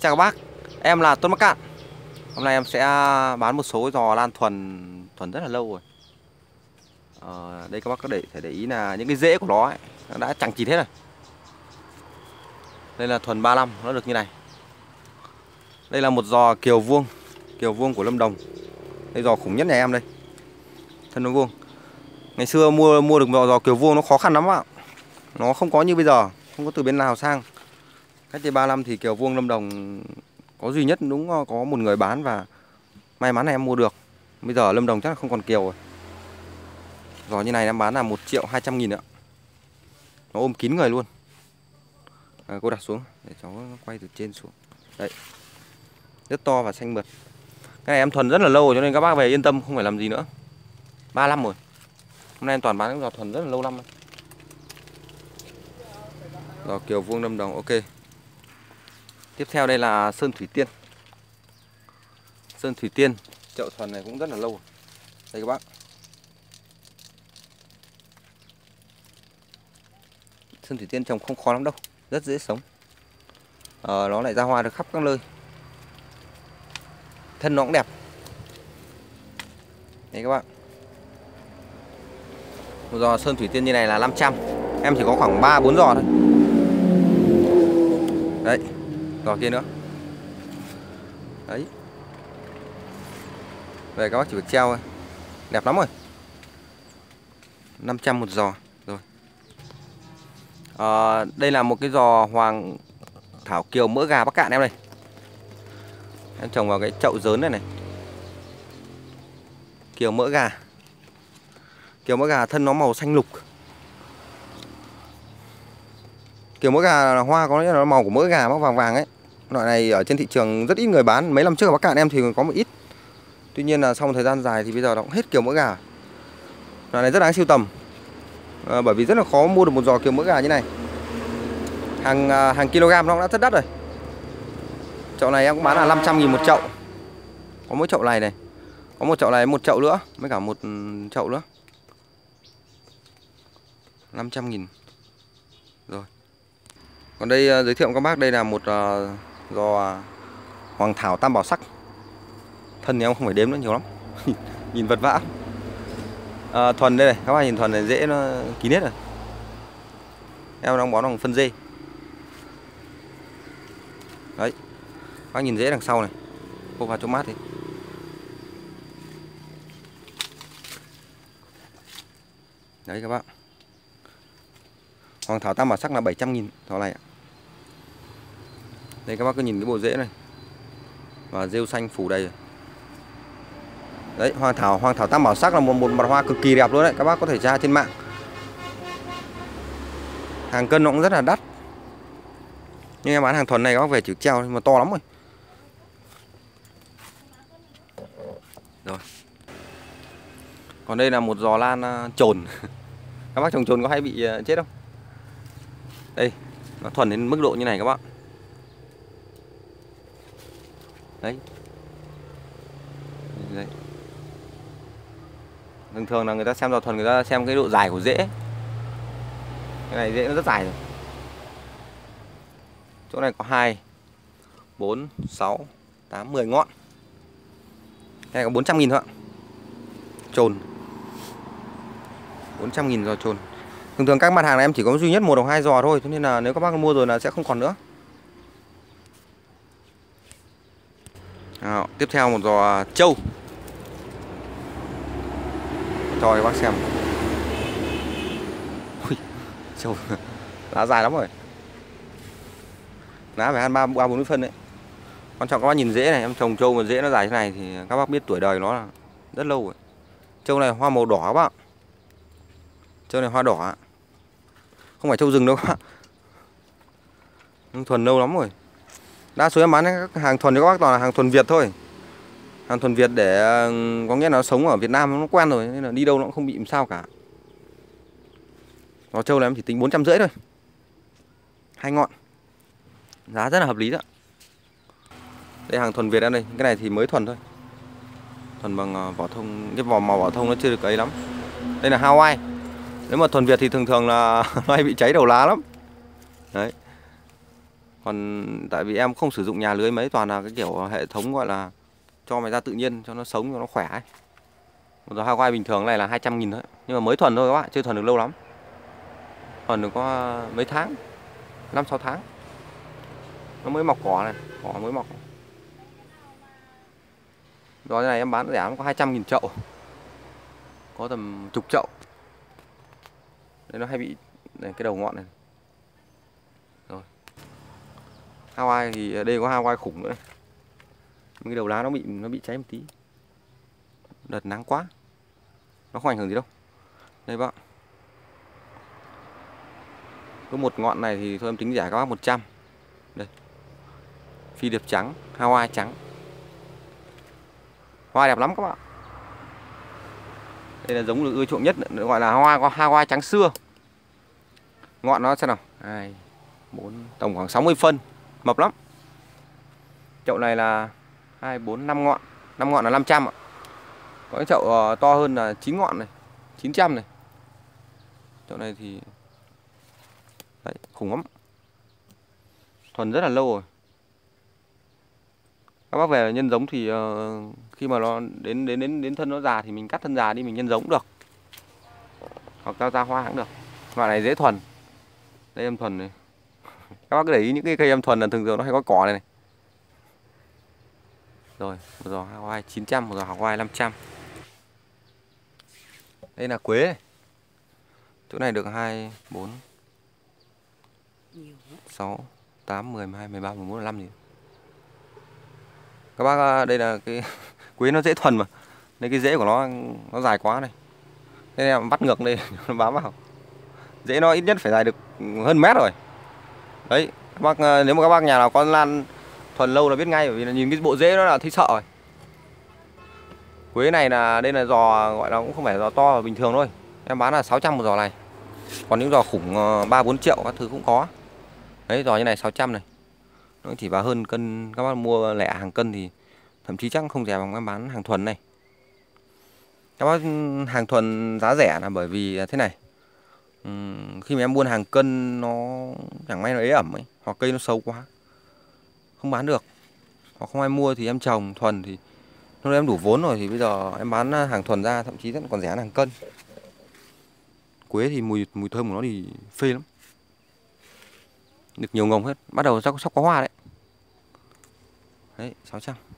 Chào các bác, em là Tuấn Bắc Cạn. Hôm nay em sẽ bán một số giò lan thuần rất là lâu rồi. Đây các bác có thể để ý là những cái rễ của nó ấy, nó đã chằng chịt hết rồi. Đây là thuần 35, nó được như này. Đây là một giò kiều vuông của Lâm Đồng. Đây giò khủng nhất nhà em đây. Thân nó vuông. Ngày xưa mua được giò kiều vuông nó khó khăn lắm ạ. Nó không có như bây giờ, không có từ bên nào sang. Cách đây 3 năm thì kiều vuông Lâm Đồng có duy nhất đúng có một người bán và may mắn là em mua được. Bây giờ ở Lâm Đồng chắc là không còn kiều rồi. Giò như này em bán là 1.200.000 ạ. Nó ôm kín người luôn. Cô đặt xuống để cháu quay từ trên xuống. Đấy. Rất to và xanh mượt. Cái này em thuần rất là lâu rồi cho nên các bác về yên tâm không phải làm gì nữa. 3 năm rồi. Hôm nay em toàn bán những giò thuần rất là lâu năm. Giò kiều vuông Lâm Đồng, ok. Tiếp theo đây là Sơn Thủy Tiên. Sơn Thủy Tiên, chậu thuần này cũng rất là lâu rồi. Đây các bác. Sơn Thủy Tiên trồng không khó lắm đâu, rất dễ sống. Nó lại ra hoa được khắp các nơi. Thân nó cũng đẹp. Đấy các bạn. Một giò Sơn Thủy Tiên như này là 500. Em chỉ có khoảng 3-4 giò thôi. Đấy, giò kia nữa. Đấy. Về các bác chỉ việc treo thôi. Đẹp lắm rồi. 500 một giò. Rồi. Đây là một cái giò Hoàng Thảo Kiều mỡ gà Bắc Cạn em đây. Em trồng vào cái chậu dớn này này. Kiều mỡ gà. Kiều mỡ gà thân nó màu xanh lục. Kiều mỡ gà là hoa có nghĩa là màu của mỡ gà màu vàng vàng ấy. Loại này ở trên thị trường rất ít người bán. Mấy năm trước ở Bắc Cạn em thì có một ít. Tuy nhiên là sau một thời gian dài thì bây giờ nó cũng hết kiều mỡ gà. Loại này rất đáng sưu tầm. Bởi vì rất là khó mua được một giò kiều mỡ gà như này. Hàng kg nó cũng đã rất đắt rồi. Chậu này em cũng bán là 500.000 một chậu. Có mỗi chậu này này. Có một chậu này, một chậu nữa, với cả một chậu nữa. 500.000. Rồi. Còn đây giới thiệu các bác, đây là một giò Hoàng Thảo Tam Bảo Sắc. Thân thì em không phải đếm nữa, nhiều lắm. Nhìn vật vã. Thuần đây này, các bác nhìn thuần này dễ nó kín hết rồi. Em đang bón bằng phân dê. Đấy. Các bác nhìn dễ đằng sau này. Cô vào chỗ mát đi. Đấy các bác. Hoàng Thảo Tam Bảo Sắc là 700.000 giò này ạ. Đây các bác cứ nhìn cái bộ rễ này. Và rêu xanh phủ đầy rồi. Đấy, Hoàng Thảo Tam Bảo Sắc là một mặt hoa cực kỳ đẹp luôn đấy. Các bác có thể tra trên mạng. Hàng cân nó cũng rất là đắt. Nhưng em bán hàng thuần này các bác về chịu treo mà to lắm rồi. Rồi. Còn đây là một giò lan trồn. Các bác trồng trồn có hay bị chết không? Đây, nó thuần đến mức độ như này các bác. Đấy. Đấy. Thường là người ta xem giò thuần, người ta xem cái độ dài của rễ. Cái này rễ nó rất dài rồi. Chỗ này có 2, 4, 6, 8, 10 ngọn. Cái này có 400.000 thôi ạ. Trồn 400.000 giò trồn. Thường các mặt hàng này em chỉ có duy nhất 1 hoặc 2 giò thôi, cho nên là nếu các bác mua rồi là sẽ không còn nữa. Tiếp theo một giò trâu. Cho các bác xem. Ui, trâu lá dài lắm rồi. Lá phải ăn 3-4 phân đấy. Quan trọng các bác nhìn rễ này, em trồng trâu mà rễ nó dài thế này thì các bác biết tuổi đời nó là rất lâu rồi. Trâu này hoa màu đỏ các bác. Trâu này hoa đỏ. Không phải trâu rừng đâu các bác. Nhưng thuần lâu lắm rồi. Đa số em bán các hàng thuần cho các bác toàn là hàng thuần Việt thôi. Hàng thuần Việt để có nghĩa là nó sống ở Việt Nam nó quen rồi nên là đi đâu nó cũng không bị làm sao cả. Giò trâu này em chỉ tính 450 thôi. 2 ngọn. Giá rất là hợp lý đó. Đây hàng thuần Việt em đây, cái này thì mới thuần thôi. Thuần bằng vỏ thông, cái màu vỏ thông nó chưa được ấy lắm. Đây là Hawaii. Nếu mà thuần Việt thì thường là nó hay bị cháy đầu lá lắm. Đấy. Còn tại vì em không sử dụng nhà lưới mấy, toàn là cái kiểu hệ thống gọi là cho mày ra tự nhiên cho nó sống cho nó khỏe ấy. Một giò Hawaii bình thường này là 200.000 thôi. Nhưng mà mới thuần thôi các bạn, chưa thuần được lâu lắm. Thuần được có mấy tháng, 5-6 tháng. Nó mới mọc cỏ này, cỏ mới mọc. Giò này em bán rẻ, nó có 200.000 chậu. Có tầm chục chậu. Đây nó hay bị này, cái đầu ngọn này. Rồi. Hawaii thì đây có Hawaii khủng nữa. Cái đầu lá nó bị cháy một tí. Đợt nắng quá. Nó không ảnh hưởng gì đâu. Đây bác. Có một ngọn này thì thôi em tính rẻ các bác 100. Đây. Phi điệp trắng, Hawaii trắng. Hoa đẹp lắm các bạn. Đây là giống được ưa chuộng nhất, gọi là Hawaii trắng xưa. Ngọn nó xem nào. 2, 4, tổng khoảng 60 phân. Mập lắm. Chậu này là 2, 4, 5 ngọn. 5 ngọn là 500 ạ. Có cái chậu to hơn là 9 ngọn này, 900 này. Chậu này thì đấy, khủng lắm. Thuần rất là lâu rồi. Các bác về nhân giống thì khi mà nó đến thân nó già thì mình cắt thân già đi mình nhân giống cũng được. Hoặc ra hoa cũng được. Loại này dễ thuần. Đây em thuần này. Các bác cứ để ý những cái cây em thuần là thường thường nó hay có cỏ này này. Rồi, một giò Hawaii 900, một giò Hawaii 500. Đây là quế này. Chỗ này được 2, 4, 6, 8, 10, 12, 13, 14, 15 gì. Các bác đây là cái quế nó dễ thuần mà. Đây cái rễ của nó dài quá này. Nên em bắt ngược đây nó bám vào. Rễ nó ít nhất phải dài được hơn mét rồi. Đấy, các bác nếu mà các bác nhà nào có lan thuần lâu là biết ngay, bởi vì là nhìn cái bộ rễ nó là thấy sợ rồi. Quế này là đây là giò gọi là cũng không phải giò to bình thường thôi. Em bán là 600 một giò này. Còn những giò khủng 3-4 triệu các thứ cũng có. Đấy, giò như này 600 này. Nó chỉ vào hơn cân, các bác mua lẻ hàng cân thì thậm chí chắc không rẻ bằng em bán hàng thuần này. Các bác hàng thuần giá rẻ là bởi vì thế này. Khi mà em buôn hàng cân nó chẳng may nó ế ẩm ấy, hoặc cây nó xấu quá không bán được, hoặc không ai mua thì em trồng thuần thì lúc đấy em đủ vốn rồi thì bây giờ em bán hàng thuần ra thậm chí còn rẻ hơn hàng cân. Quế thì mùi thơm của nó thì phê lắm, được nhiều ngồng hết, bắt đầu sắp có hoa đấy. Đấy 600.